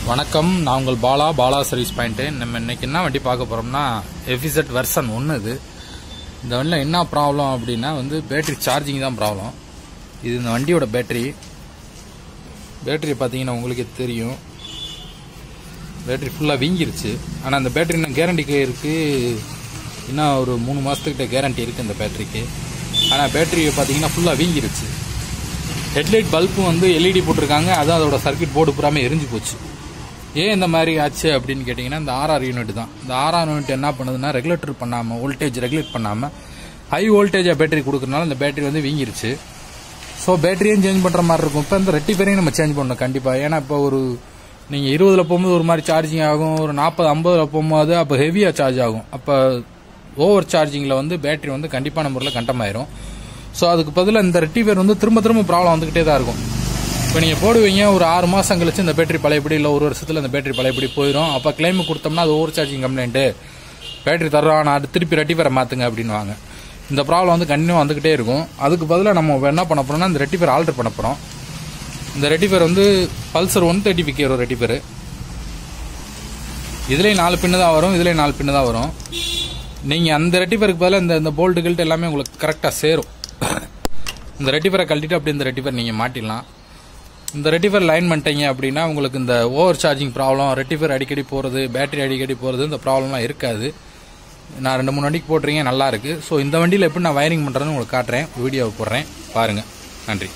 வணக்கம், நான் உங்கள் பாலா சர்வீஸ் பாயிண்ட். நம்ம இன்னைக்கு என்ன வண்டி பார்க்க போறோம்னா FZ வெர்ஷன் 1. இந்த வண்டியில் என்ன ப்ராப்ளம் அப்படின்னா பேட்டரி சார்ஜிங் தான் ப்ராப்ளம். இது இந்த வண்டியோட பேட்டரி பார்த்தீங்கன்னா உங்களுக்கு தெரியும், பேட்டரி ஃபுல்லாக வீங்கிருச்சு. ஆனால் அந்த பேட்டரி இன்னும் கேரண்டிக்கு இருக்குது, இன்னும் ஒரு 3 மாதத்துக்கிட்ட கேரண்டி இருக்குது இந்த பேட்டரிக்கு. ஆனால் பேட்டரி பார்த்தீங்கன்னா ஃபுல்லாக வீங்கிருச்சு. ஹெட்லைட் பல்பும் LED போட்டிருக்காங்க, அதுவும் அதோட சர்க்கியூட் போர்டு பூராமே எரிஞ்சு போச்சு. ஏன் இந்த மாதிரி ஆச்சு அப்படின்னு கேட்டிங்கன்னா, இந்த RR யூனிட் தான். இந்த RR யூனிட் என்ன பண்ணுதுன்னா, ரெகுலேட்டர் பண்ணாமல், வோல்டேஜ் ரெகுலேட் பண்ணாமல் ஹை வோல்டேஜாக பேட்டரி கொடுக்கறனால இந்த பேட்டரி வீங்கிருச்சு. ஸோ பேட்டரியும் சேஞ்ச் பண்ணுற மாதிரி இருக்கும். இப்போ இந்த ரெட்டிஃபைரையும் நம்ம சேஞ்ச் பண்ணணும் கண்டிப்பாக. ஏன்னா இப்போ நீங்கள் 20 போகும்போது ஒரு மாதிரி சார்ஜிங் ஆகும், ஒரு 40-50 போகும்போது அப்போ ஹெவியாக சார்ஜ் ஆகும். அப்போ ஓவர் சார்ஜிங்கில் பேட்டரி கண்டிப்பான முறையில் கண்டமாயிரும். ஸோ அதுக்கு பதிலாக இந்த ரெட்டிஃபைர் திரும்ப ப்ராப்ளம் வந்துக்கிட்டே தான் இருக்கும். இப்போ நீங்கள் போடுவீங்க, ஒரு 6 மாதம் கழிச்சு இந்த பேட்டரி பழையபடி, இல்லை ஒரு வருஷத்தில் இந்த பேட்டரி பழையபடி போயிடும். அப்போ கிளைம் கொடுத்தோம்னா அது ஓவர் சார்ஜிங் கம்ப்ளைண்ட்டு, பேட்டரி தர்றோம், நான் திருப்பி ரெட்டிஃபைரை மாற்றுங்க அப்படின்வாங்க. இந்த ப்ராப்ளம் கண்டினியூ வந்துக்கிட்டே இருக்கும். அதுக்கு பதிலாக நம்ம என்ன பண்ண போகிறோம்னா, இந்த ரெட்டிஃபைர் ஆல்டர் பண்ண போகிறோம். இந்த ரெட்டிஃபைர் பல்சர் 135 ஒரு ரெட்டிஃபைர். இதுலேயும் 4 பின்னு தான் வரும், இதுலேயும் 4 பின்னு தான் வரும். நீங்கள் அந்த ரெட்டிஃபைருக்கு பதிலாக இந்த போல்ட்டு கில்ட்டு எல்லாமே உங்களுக்கு கரெக்டாக சேரும். இந்த ரெட்டிஃபைரை கழட்டிட்டு அப்படி இந்த ரெட்டிஃபைர் நீங்கள் மாட்டிடலாம். இந்த ரெட்டிஃபைர் லைன் பண்ணிட்டீங்க அப்படின்னா உங்களுக்கு இந்த ஓவர் சார்ஜிங் ப்ராப்ளம், ரெட்டிஃபைர் அடிக்கடி போகிறது, பேட்டரி அடிக்கடி போகிறது, இந்த ப்ராப்ளம்லாம் இருக்காது. நான் 2-3 வண்டிக்கு போட்டுறீங்க, நல்லா இருக்கு. ஸோ இந்த வண்டியில் எப்படி நான் வயரிங் பண்ணுறேன்னு உங்களுக்கு காட்டுறேன், வீடியோவை போடுறேன், பாருங்கள். நன்றி.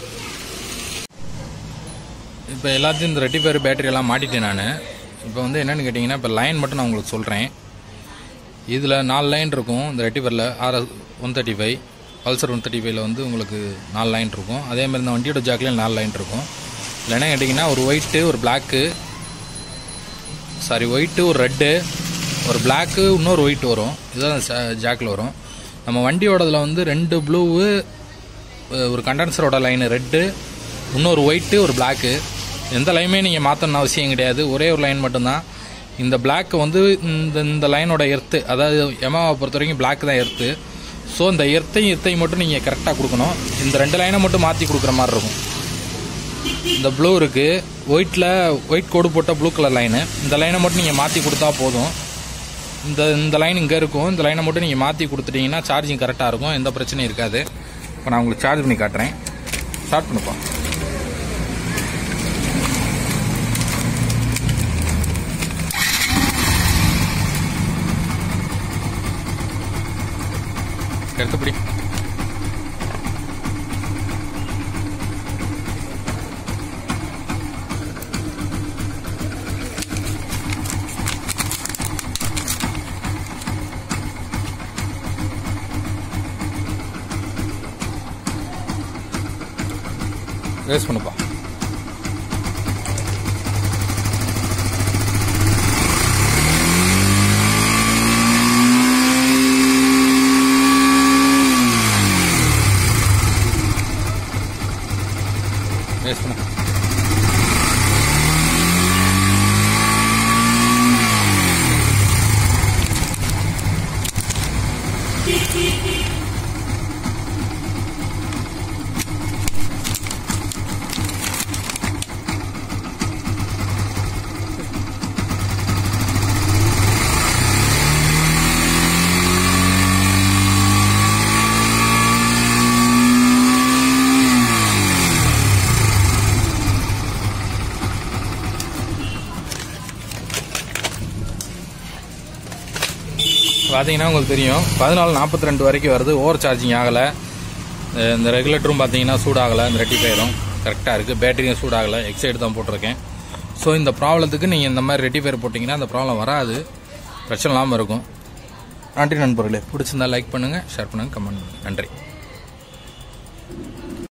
இப்போ எல்லாத்தையும் இந்த ரெட்டிஃபைர் பேட்டரி எல்லாம் மாட்டிட்டேன் நான். இப்போ என்னென்னு கேட்டிங்கன்னா, இப்போ லைன் மட்டும் நான் உங்களுக்கு சொல்கிறேன். இதில் 4 லைன் இருக்கும். இந்த ரெட்டிஃபைரில் RS 135 பல்சர் 135ல் உங்களுக்கு 4 லைன் இருக்கும். அதேமாதிரி இந்த வண்டியோட ஜாக்லேயும் 4 லைன் இருக்கும். இல்லை என்ன கேட்டிங்கன்னா, ஒரு ஒயிட்டு, ஒரு பிளாக்கு, ஒயிட்டு, ஒரு ரெட்டு, ஒரு பிளாக்கு, இன்னொரு ஒயிட் வரும். இதுதான் ஜாக்கில் வரும். நம்ம வண்டியோடதில் 2 ப்ளூவு, ஒரு கண்டென்சரோட லைனு ரெட்டு, இன்னொரு ஒயிட்டு, ஒரு பிளாக்கு. எந்த லைனுமே நீங்கள் மாற்றணும்னு அவசியம் கிடையாது, ஒரே ஒரு லைன் மட்டும்தான். இந்த பிளாக்கு இந்த லைனோட எர்த்து, அதாவது Yamaha பொறுத்த வரைக்கும் பிளாக் தான் எர்த்து. ஸோ இந்த எர்த்தையும் மட்டும் நீங்கள் கரெக்டாக கொடுக்கணும். இந்த 2 லைனை மட்டும் மாற்றி கொடுக்குற மாதிரி இருக்கும். இந்த ப்ளூ இருக்குது, ஒயிட் கோடு போட்ட ப்ளூ கலர் லைனு, இந்த லைனை மட்டும் நீங்கள் மாற்றி கொடுத்தா போதும். இந்த லைன் இங்கே இருக்கும், இந்த லைனை மட்டும் நீங்கள் மாற்றி கொடுத்துட்டீங்கன்னா சார்ஜிங் கரெக்டாக இருக்கும், எந்த பிரச்சனையும் இருக்காது. இப்போ நான் உங்களுக்கு சார்ஜ் பண்ணி காட்டுறேன். ஸ்டார்ட் பண்ணுப்பா. எடுத்துப்படி. ரேஸ் பண்ணுப்பா. ரேஸ் பண்ணு. பார்த்தீங்கன்னா உங்களுக்கு தெரியும், 14:42 வரைக்கும் வருது, ஓவர் சார்ஜிங் ஆகலை. இந்த ரெகுலேட்டரும் பார்த்தீங்கன்னா சூடாகலை, இந்த ரெட்டிஃபைரும் கரெக்டாக இருக்குது, பேட்டரியும் சூடாகலை, எக்ஸைடு தான் போட்டிருக்கேன். ஸோ இந்த ப்ராப்ளத்துக்கு நீங்கள் இந்த மாதிரி ரெட்டிஃபைர் போட்டிங்கன்னா அந்த ப்ராப்ளம் வராது, பிரச்சனை இல்லாமல் இருக்கும். நன்றி நண்பர்களே. பிடிச்சிருந்தா லைக் பண்ணுங்கள், ஷேர் பண்ணுங்கள், கமெண்ட் பண்ணுங்கள். நன்றி.